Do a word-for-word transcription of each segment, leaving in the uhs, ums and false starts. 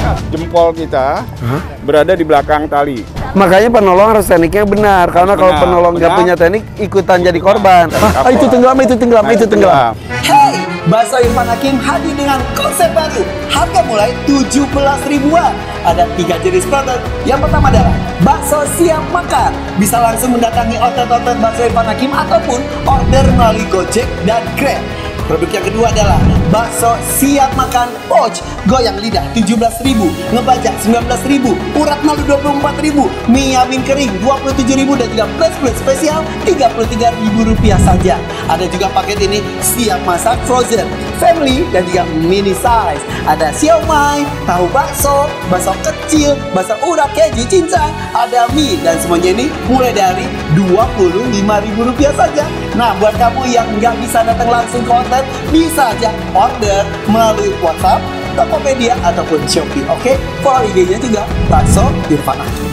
jempol kita huh? berada di belakang tali. Makanya penolong harus tekniknya benar, karena benar, kalau penolong nggak punya teknik ikutan jadi korban. Ah, itu tenggelam, itu tenggelam, itu tenggelam. Hey, Bakso Irfan Hakim hadir dengan konsep baru. Harga mulai tujuh belas ribuan. Ada tiga jenis produk. Yang pertama adalah bakso siap makan. Bisa langsung mendatangi outlet-outlet Bakso Irfan Hakim ataupun order melalui Gojek dan Grab. Produk yang kedua adalah bakso siap makan pouch, goyang lidah tujuh belas ribu, ngebajak sembilan belas ribu, urat malu dua puluh empat ribu, mie yamin kering dua puluh tujuh ribu dan juga plus plus spesial tiga puluh tiga ribu rupiah saja. Ada juga paket ini siap masak frozen, family dan juga mini size. Ada siomay, tahu bakso, bakso kecil, bakso urat keju cincang, ada mie dan semuanya ini mulai dari dua puluh lima ribu rupiah saja. Nah, buat kamu yang nggak bisa datang langsung ke outlet, bisa aja order melalui WhatsApp, Tokopedia ataupun Shopee. Oke, okay? Follow I G-nya juga Bakso Irfan Hakim.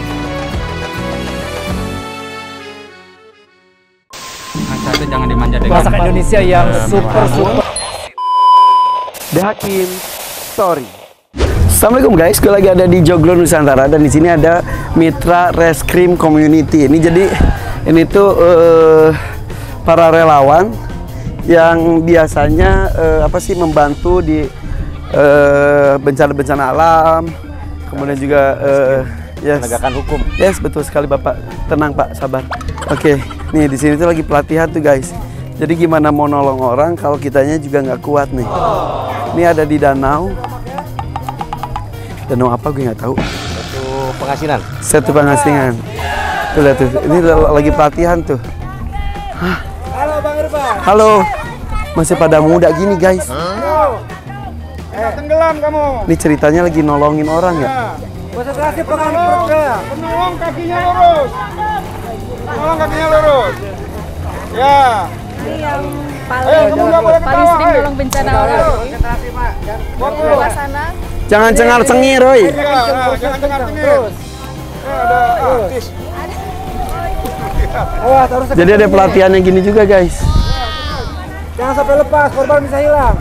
Satu jangan dimanja dengan masakan Indonesia yang super super. The Hakim Story. Assalamualaikum guys, gue lagi ada di Joglo Nusantara dan di sini ada Mitra Reskrim Community. Ini jadi ini tuh uh, para relawan yang biasanya uh, apa sih membantu di bencana-bencana uh, alam, kemudian juga uh, yes, penegakan hukum. Yes, betul sekali Bapak. Tenang Pak, sabar. Oke, okay. Nih di sini tuh lagi pelatihan tuh guys. Jadi gimana mau nolong orang kalau kitanya juga nggak kuat nih. Ini ada di danau. Danau apa gue nggak tahu. Satu pengasinan. Satu pengasinan. Tuh lihat tuh. Ini lagi pelatihan tuh. Hah? Halo Bang Irfan. Halo. Masih pada muda gini guys. Halo. Eh, tenggelam kamu. Ini ceritanya lagi nolongin orang ya. Konsentrasi penolong. Penolong kakinya lurus. Penolong kakinya lurus. Ya. Ini yang paling paling sering nolong bencana orang. Konsentrasi Pak. Ke sana. Jangan cengar-cengir, Roy. Jangan cengar-cengir. Ada artis. Jadi ada pelatihannya gini juga guys. Jangan sampai lepas, korban bisa hilang.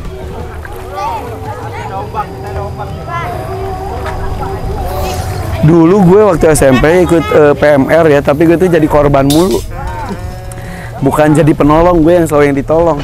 Dulu gue waktu S M P ikut uh, P M R ya, tapi gue tuh jadi korban mulu. Bukan jadi penolong, gue yang selalu yang ditolong.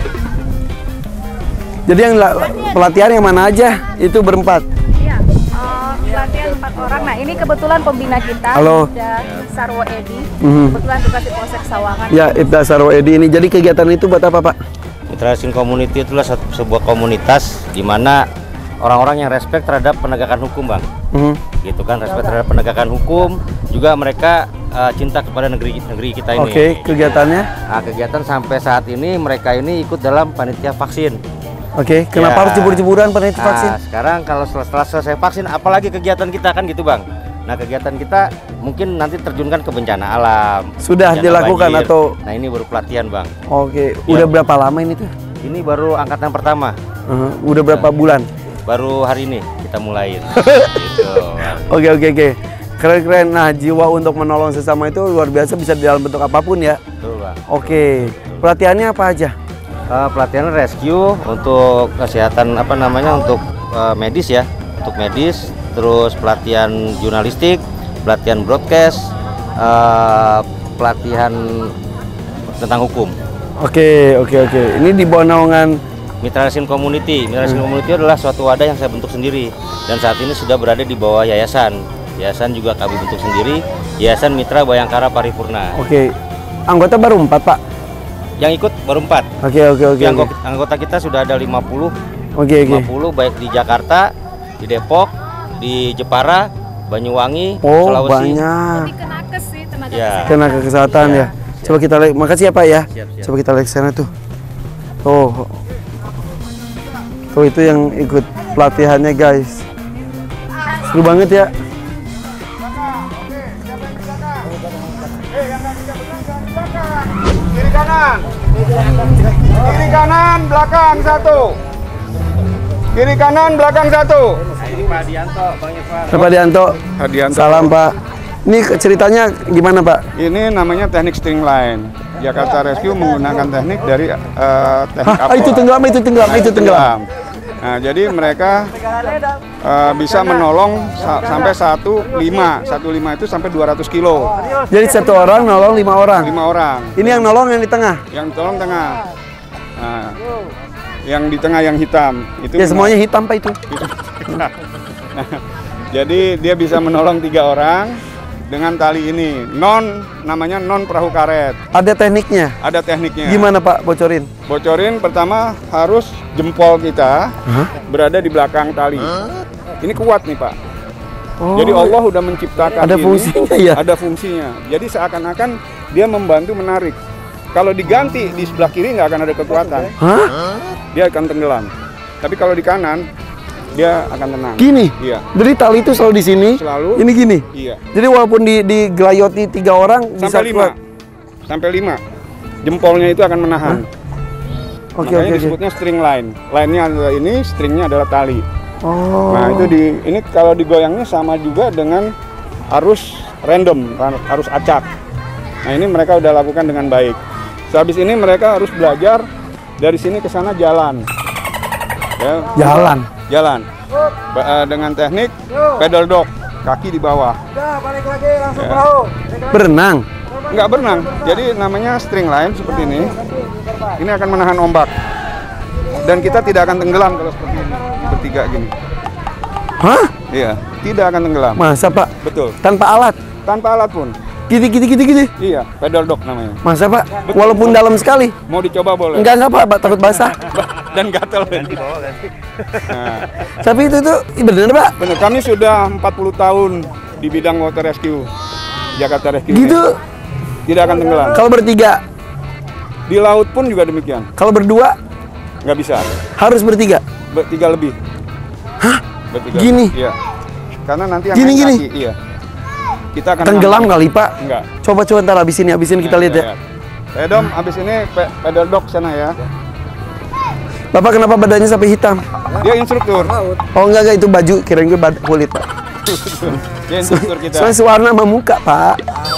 Jadi yang pelatihan yang mana aja? Itu berempat. Iya, uh, pelatihan empat orang. Nah ini kebetulan pembina kita. Halo. Ibda Sarwo Edi. Mm-hmm. Kebetulan tugas di Polsek Sawangan. Ya, Ibda Sarwo Edi ini. Jadi kegiatan itu buat apa Pak? Mitra Reskrim Community itulah satu, sebuah komunitas di mana orang-orang yang respect terhadap penegakan hukum, Bang. Mm-hmm. Gitu kan, respect terhadap penegakan hukum, juga mereka uh, cinta kepada negeri negeri kita ini. Oke, okay, kegiatannya? Nah, kegiatan sampai saat ini mereka ini ikut dalam panitia vaksin. Oke, okay, kenapa ya. harus jebur-jeburan panitia nah, vaksin? Sekarang kalau setelah, setelah selesai vaksin, apalagi kegiatan kita kan gitu, Bang. Nah, kegiatan kita mungkin nanti terjunkan ke bencana alam. Sudah dilakukan banjir. Atau? Nah, ini baru pelatihan, Bang. Oke, okay. Udah ya. Berapa lama ini tuh? Ini baru angkatan pertama. Uh-huh. Udah berapa nah. bulan? Baru hari ini kita mulai. Gitu. Oke oke oke, keren-keren. Nah, jiwa untuk menolong sesama itu luar biasa, bisa di dalam bentuk apapun ya. Betul, Bang. Oke, pelatihannya apa aja? Uh, pelatihan rescue untuk kesehatan apa namanya untuk uh, medis ya, untuk medis, terus pelatihan jurnalistik, pelatihan broadcast, uh, pelatihan tentang hukum. Oke oke oke. Ini di bawah naungan Mitra Reskrim Community. Mitra Reskrim hmm. Community adalah suatu wadah yang saya bentuk sendiri dan saat ini sudah berada di bawah yayasan. Yayasan juga kami bentuk sendiri, Yayasan Mitra Bayangkara Paripurna. Oke. Anggota baru empat, Pak? Yang ikut baru empat. Oke oke oke. Anggota, anggota kita sudah ada lima puluh. Oke oke. lima puluh baik di Jakarta, di Depok, di Jepara, Banyuwangi, oh, Sulawesi. Banyak. Jadi kenakes sih tenaga ya. kesehatan. Tenaga kesehatan ya. ya. Coba kita lihat. Makasih ya Pak ya. Siap, siap. Coba kita lihat ke sana tuh. Oh. Tuh itu yang ikut pelatihannya guys. Seru banget ya. Kiri kanan. Kiri kanan belakang satu. Kiri kanan belakang satu. Ini Pak Dianto, Bang Irfan. Pak Dianto. Hadianto. Salam Pak. Ini ceritanya gimana Pak? Ini namanya teknik stringline. Jakarta Rescue menggunakan teknik dari uh, teknik Hah, itu tenggelam, itu tenggelam, itu tenggelam. Nah, jadi mereka uh, bisa menolong sa sampai satu lima, satu lima itu sampai dua ratus kilo. Jadi satu orang nolong lima orang. Lima orang. Ini yang nolong yang di tengah. Yang tolong tengah. Nah, yang di tengah yang hitam itu. Ya semuanya hitam Pak itu. Nah, jadi dia bisa menolong tiga orang dengan tali ini. Non namanya non perahu karet. Ada tekniknya. Ada tekniknya. Gimana Pak? Bocorin. Bocorin pertama harus jempol kita huh? berada di belakang tali. Huh? Ini kuat nih Pak. Oh. Jadi Allah udah menciptakan ada ini, fungsinya ya. Ada fungsinya. Jadi seakan-akan dia membantu menarik. Kalau diganti di sebelah kiri nggak akan ada kekuatan. Hah? Dia akan tenggelam. Tapi kalau di kanan dia akan tenang. Gini. Iya. Jadi tali itu selalu di sini. Selalu. Ini gini. Iya. Jadi walaupun di digelayoti tiga orang sampai bisa lima. kuat. Sampai lima. Jempolnya itu akan menahan. Oke, Makanya oke, disebutnya okay. string line. Line-nya adalah ini, stringnya adalah tali. Oh. Nah itu di ini kalau digoyangnya sama juga dengan arus random, arus acak. Nah ini mereka udah lakukan dengan baik. Sehabis ini mereka harus belajar dari sini ke sana jalan. Ya, jalan. Jalan. Ba dengan teknik pedal dog, kaki di bawah. Udah, balik lagi langsung Ya. perahu. Berenang. Enggak berenang. Jadi namanya string line seperti ini. Ini akan menahan ombak. Dan kita tidak akan tenggelam kalau seperti ini, bertiga gini. Hah? Iya, tidak akan tenggelam. Masa Pak? Betul. Tanpa alat? Tanpa alat pun. Gini, gini, gini, gini? Iya, pedal dog namanya. Masa Pak? Betul. Walaupun dalam sekali? Mau dicoba boleh. Enggak, enggak Pak, Pak takut basah. Dan gatel. Nah, tapi itu tuh bener Pak? benar, kami sudah empat puluh tahun di bidang water rescue. Jakarta Rescue. Gitu? Ini. Tidak akan tenggelam. Kalau bertiga? Di laut pun juga demikian. Kalau berdua? Nggak bisa. Harus bertiga? Bertiga lebih. Hah? Bertiga. Gini? Iya. Karena nanti yang Gini, naik gini? kaki, iya. Kita akan Tenggelam ngambil. kali Pak? Enggak. Coba coba ntar abis ini, abis ini kita lihat ya. Eh Dom, abis ini pe pedal dog sana ya. Bapak kenapa badannya sampai hitam? Dia instruktur. Oh enggak, enggak itu baju, kirain gue bad kulit Pak. Dia instruktur kita. Soalnya sewarna sama muka Pak.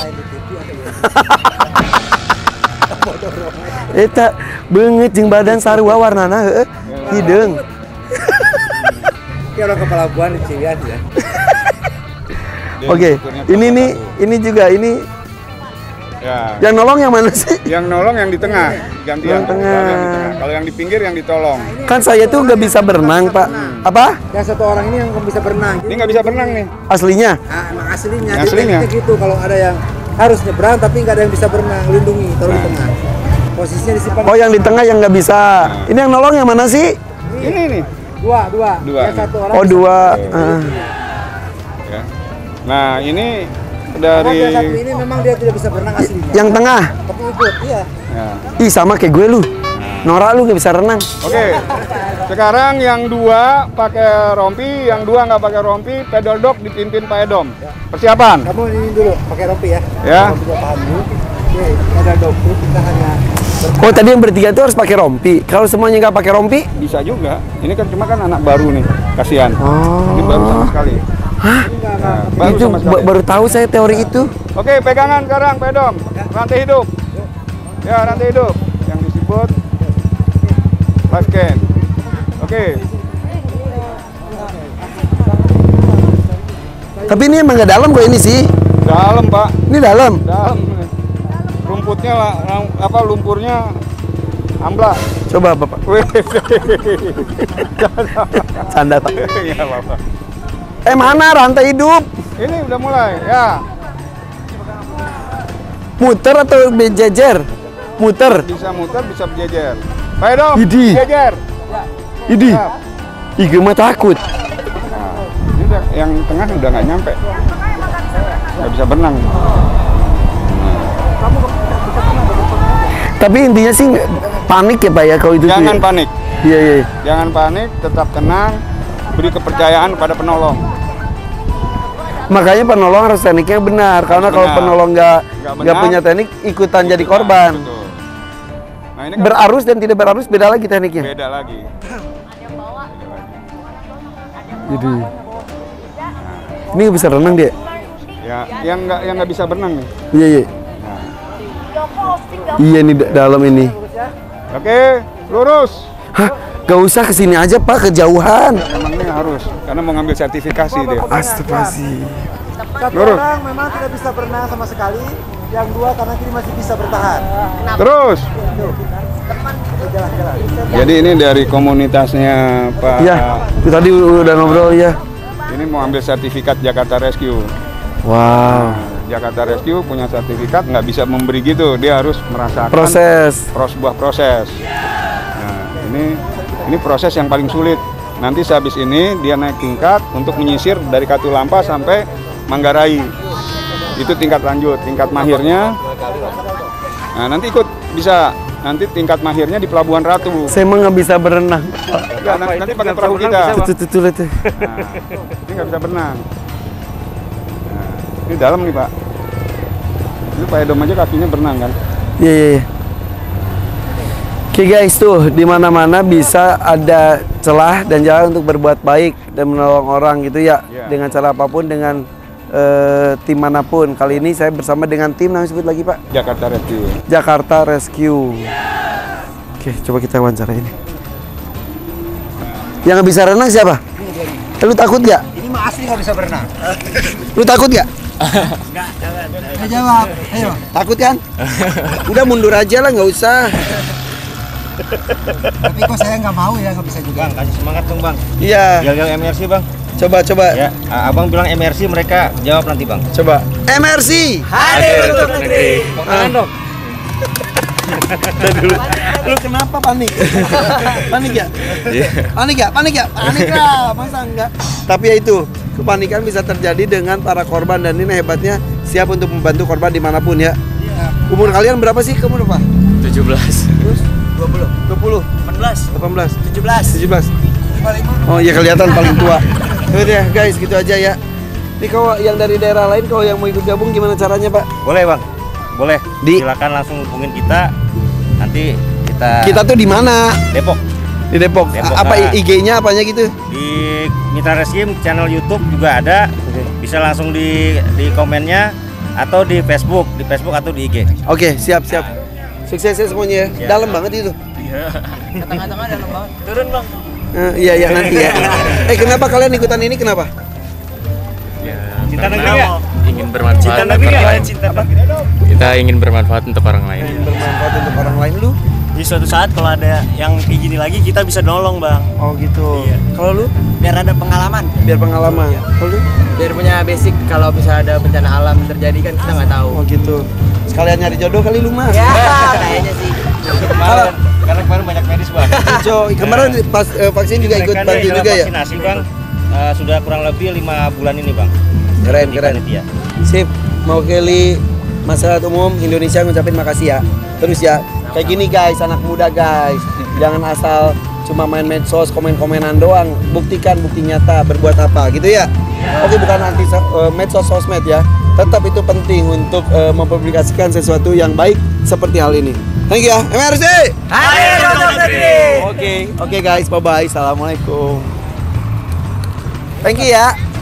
Eta banget jeung badan sarua warnana heuh. Hideung. Kayak orang kepala buan di Ciwian ya. Dia Oke, instrukturnya ini nih, satu. ini juga ini Ya. yang nolong yang mana sih? Yang nolong yang di tengah, gantian. Yang tengah. Yang di tengah. Kalau yang di pinggir yang ditolong. Kan saya tuh nggak bisa berenang Pak. Apa? Yang satu orang ini yang bisa berenang. Ini nggak bisa berenang nih. Aslinya? Ah, emang aslinya. Yang Jadi aslinya? tekniknya gitu kalau ada yang harus nyebrang tapi nggak ada yang bisa berenang, lindungi taruh di tengah. Posisinya disimpan. Oh yang di tengah yang nggak bisa. Ini yang nolong yang mana sih? Ini nih. Dua, dua. Dua. Yang satu orang. Oh bisa- dua. Ah. Ya. Nah ini Karena dari. yang satu ini memang dia tidak bisa berenang aslinya. Yang tengah. Tapi ikut, iya. Ya. Ih sama kayak gue lu. Nora lu nggak bisa renang. Oke. Sekarang yang dua pakai rompi, yang dua nggak pakai rompi, pedal dog dipimpin Pak Edom. Persiapan. Kamu ini dulu pakai rompi ya. Ya. Kamu juga paham dulu. Oke, ada dokter kita hanya Oh tadi yang bertiga itu harus pakai rompi. Kalau semuanya nggak pakai rompi? Bisa juga. Ini kan cuma kan anak baru nih, kasihan. Oh. Ini baru sama sekali. Hah? Nah, baru Itu sama ba- sekali. baru tahu saya teori itu. Oke, pegangan sekarang, Pak Edom. Rantai hidup. Ya, rantai hidup. Yang disebut life can. Oke. Tapi ini emang nggak dalam kok ini sih. Dalam, Pak. Ini dalam. Dalam. Rumputnya lah, lam- apa lumpurnya ambla. Coba Bapak. Wih. Canda Pak. Ya, Bapak. Eh mana rantai hidup? Ini udah mulai, ya. Muter atau berjejer? Muter. Bisa muter, bisa berjejer. Pak Edom, Idi. jejer. Ini. Siap. Ih gue mah takut. Nah, ini udah, yang tengah udah nggak nyampe. Nggak bisa berenang. Tapi intinya sih nggak- panik ya Pak ya kalau itu. Jangan tuh ya. panik. Iya iya. Jangan panik, tetap tenang, beri kepercayaan pada penolong. Makanya penolong harus tekniknya benar. Karena kalau Benar. penolong nggak Nggak nggak benar, punya teknik ikutan jadi korban. Betul. Nah, ini kan Berarus dan tidak berarus beda lagi tekniknya. beda lagi. Jadi. Ini nggak bisa renang dia. Ya, yang nggak yang nggak bisa berenang nih. Iya iya. Iya nih da- dalam ini. Oke, lurus. Hah? Gak usah kesini aja Pak, kejauhan. Memang ini harus, karena mau ngambil sertifikasi dia. Astagfirullahaladzim. Satu Lurus. orang memang tidak bisa berenang sama sekali, yang dua kanan kiri masih bisa bertahan. Terus. Jalan-jalan. Jadi ini dari komunitasnya Pak. Iya, itu tadi udah ngobrol ya. Ini mau ambil sertifikat Jakarta Rescue. Wow. Jakarta Rescue punya sertifikat, nggak bisa memberi gitu, dia harus merasakan Proses. pro sebuah proses. Nah, ini ini proses yang paling sulit. Nanti sehabis ini dia naik tingkat untuk menyisir dari Katulampa sampai Manggarai. Itu tingkat lanjut, tingkat mahirnya. Nah, nanti ikut bisa. Nanti tingkat mahirnya di Pelabuhan Ratu. Saya emang nggak bisa berenang. Enggak, nanti, nanti pakai perahu kita. Tuh, tuh, tuh, lihat tuh. Nah, ini nggak bisa berenang. Nah, ini dalam nih Pak. Ini Pak Edom aja kakinya berenang kan. Iya, iya, iya. Oke guys, tuh di mana-mana bisa ada celah dan jalan untuk berbuat baik dan menolong orang gitu ya. Iya. Dengan cara apapun, dengan eh, tim manapun. Kali ini saya bersama dengan tim, namanya sebut lagi Pak. Jakarta Rescue. Jakarta Rescue. Oke, coba kita wawancara ini. Yang nggak bisa renang siapa? Eh, lu takut gak? Ini mah asli nggak bisa berenang. Lu takut gak? Ayo jawab, ayo. Takut kan? Udah mundur aja lah, nggak usah. Tapi kok saya nggak mau ya, nggak bisa juga. Bang, kasih semangat dong bang. Iya. Yel-yel M R C bang. Coba, coba, Ya, abang bilang M R C, mereka jawab nanti bang. coba. M R C. Hadir untuk negeri. Ah. dong. Dulu. Lu kenapa panik? Panik ya? Panik ya? Panik ya? Panik lah, masa enggak? Tapi ya itu, kepanikan bisa terjadi dengan para korban dan ini hebatnya siap untuk membantu korban dimanapun ya. Umur kalian berapa sih? Kamu berapa? tujuh belas. Terus? dua puluh. dua puluh. delapan belas. delapan belas. tujuh belas. tujuh belas. Oh iya kelihatan paling tua. Udah guys, gitu aja ya. Ini kalau yang dari daerah lain, kalau yang mau ikut gabung gimana caranya Pak? Boleh bang, boleh. Di- Silakan langsung hubungin kita. Nanti kita. Kita tuh di mana? Depok. Di Depok. Depok, A- apa ah. I G-nya apanya gitu? Di Mitra Rescue channel YouTube juga ada. Bisa langsung di di komennya atau di Facebook, di Facebook atau di I G. Oke, siap siap. Sukses ya semuanya ya. Dalam banget itu. Tengah-tengah dalam banget. Turun bang. Eh, iya iya nanti ya. Eh kenapa kalian ikutan ini kenapa? Cinta Karena negeri ya? ingin bermanfaat untuk orang lain. Kita ingin bermanfaat untuk orang lain. Bermanfaat untuk orang lain lu? Di suatu saat kalau ada yang kayak gini lagi kita bisa nolong bang. Oh gitu. Iya. Kalau lu? Biar ada pengalaman. Biar pengalaman. Kalau lu? Biar punya basic kalau bisa ada bencana alam terjadi kan kita nggak tahu. Oh gitu. Sekalian nyari jodoh kali lu mah. Ya kayaknya sih. Kemarin, karena kemarin banyak medis bang. Jo, kemarin pas eh, vaksin juga ikut Mereka bantu ini juga ya. vaksinasi bang. Eh, sudah kurang lebih lima bulan ini bang. Keren Di keren. panitia. Sip. Mewakili masyarakat umum Indonesia ngucapin makasih ya. Terus ya, kayak gini guys, anak muda guys. Jangan asal cuma main medsos, komen-komenan doang. Buktikan bukti nyata, berbuat apa gitu ya. Oke, bukan anti uh, medsos sosmed ya. Tetap itu penting untuk uh, mempublikasikan sesuatu yang baik seperti hal ini. Thank you ya. M R C. Hadir untuk negeri. Oke, oke guys, bye bye. Assalamualaikum. Thank you ya.